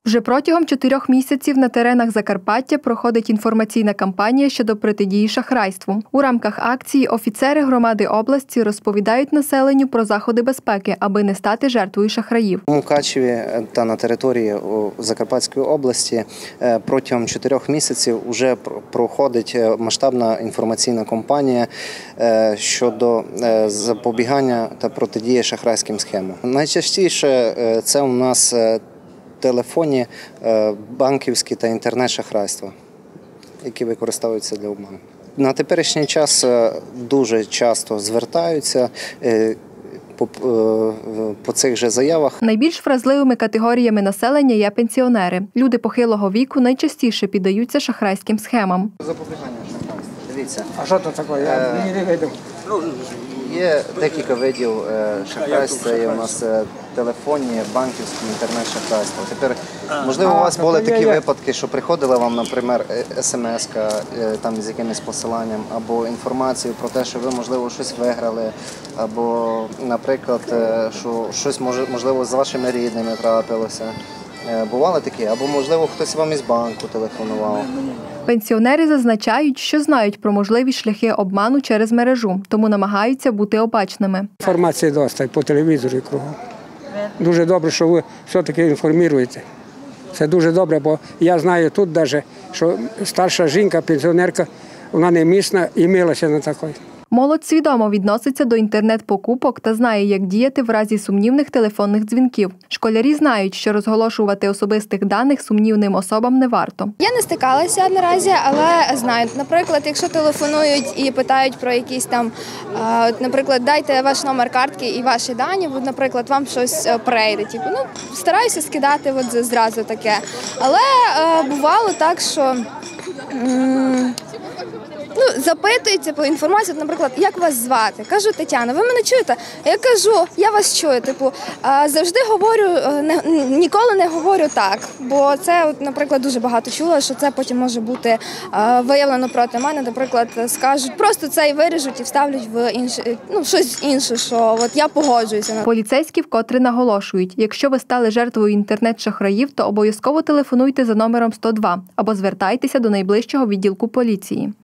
Вже протягом 4 місяців на теренах Закарпаття проходить інформаційна кампанія щодо протидії шахрайству. У рамках акції офіцери громади області розповідають населенню про заходи безпеки, аби не стати жертвою шахраїв. У Мукачеві та на території Закарпатської області протягом 4 місяців вже проходить масштабна інформаційна кампанія щодо запобігання та протидії шахрайським схемам. Найчастіше це у нас телефонні, банківські та інтернет-шахрайства, які використовуються для обману. На теперішній час дуже часто звертаються по цих же заявах. Найбільш вразливими категоріями населення є пенсіонери. Люди похилого віку найчастіше піддаються шахрайським схемам. Запобігання шахрайства. Дивіться. А що це таке? Я не видів. Є декілька видів шахрайств. Це є у нас телефонні, банківські, інтернет-шахрайства. Тепер, можливо, у вас були такі випадки, що приходила вам, наприклад, смс-ка там з якимось посиланням, або інформацію про те, що ви, можливо, щось виграли, або, наприклад, що щось, можливо, з вашими рідними трапилося. Бували такі? Або, можливо, хтось вам із банку телефонував. Пенсіонери зазначають, що знають про можливі шляхи обману через мережу, тому намагаються бути обачними. Інформації достатньо по телевізору і кругом. Дуже добре, що ви все-таки інформуєте. Це дуже добре, бо я знаю тут навіть, що старша жінка, пенсіонерка, вона не місна і милася на такої. Молодь свідомо відноситься до інтернет-покупок та знає, як діяти в разі сумнівних телефонних дзвінків. Школярі знають, що розголошувати особистих даних сумнівним особам не варто. Я не стикалася наразі, але знаю. Наприклад, якщо телефонують і питають про якісь там, наприклад, дайте ваш номер картки і ваші дані, наприклад, вам щось прийде. Стараюся скидати зразу таке. Але бувало так, що запитується по інформацію, наприклад, як вас звати? Кажу, Тетяна, ви мене чуєте? Я кажу, я вас чую. Завжди говорю, ніколи не говорю так, бо це, наприклад, дуже багато чула, що це потім може бути виявлено проти мене. Наприклад, скажуть, просто це і виріжуть і вставлять в інше, щось інше, що я погоджуюся. Поліцейські вкотре наголошують, якщо ви стали жертвою інтернет-шахраїв, то обов'язково телефонуйте за номером 102 або звертайтеся до найближчого відділку поліції.